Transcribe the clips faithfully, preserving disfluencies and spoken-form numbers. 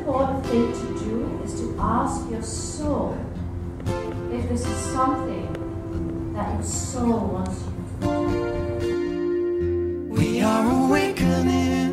important thing to do is to ask your soul if this is something that your soul wants you for. We are awakening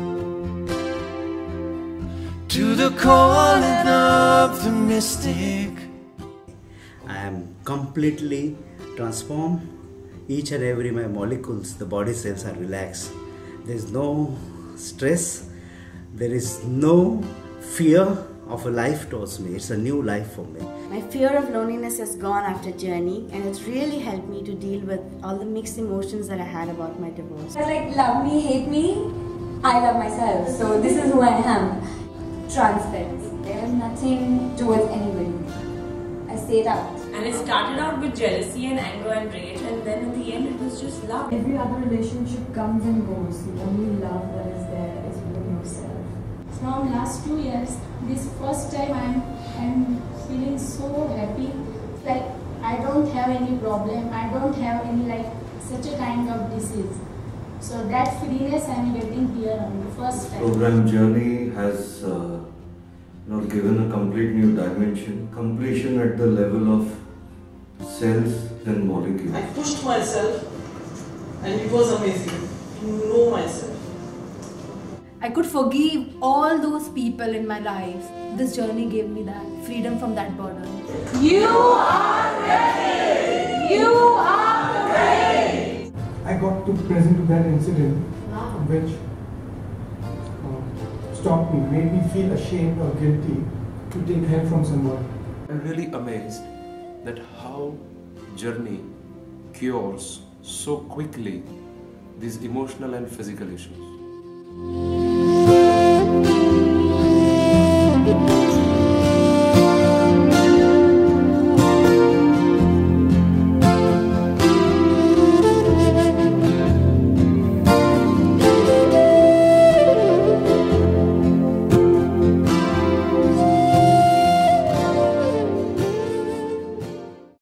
to the calling of the mystic. I am completely transformed. Each and every my molecules, the body cells are relaxed. There is no stress. There is no fear of a life towards me. It's a new life for me. My fear of loneliness has gone after journey, and it's really helped me to deal with all the mixed emotions that I had about my divorce. Like, love me, hate me, I love myself. So this is who I am. Transparency. There is nothing towards anybody. I say it out. And it started out with jealousy and anger and rage, and then in the end it was just love. Every other relationship comes and goes. The only love that is there is within yourself. From last two years, this first time I'm, I'm feeling so happy. Like I don't have any problem. I don't have any like such a kind of disease. So that freeness I'm getting here on the first time. Program Journey has uh, you know, given a complete new dimension. Completion at the level of cells and molecules. I pushed myself and it was amazing to know myself. I could forgive all those people in my life. This journey gave me that freedom from that burden. You are ready! You are ready! I got to present to that incident which uh, stopped me, made me feel ashamed or guilty to take help from someone. I'm really amazed that how Journey cures so quickly these emotional and physical issues.